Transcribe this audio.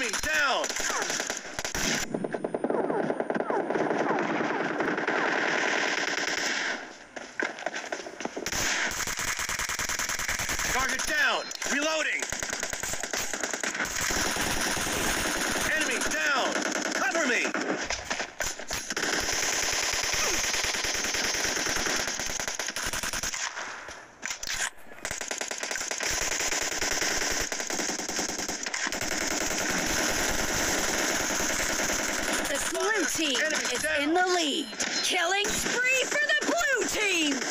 Enemy down! Target down! Reloading! Enemy down! Cover me! The blue team is in the lead. Killing spree for the blue team!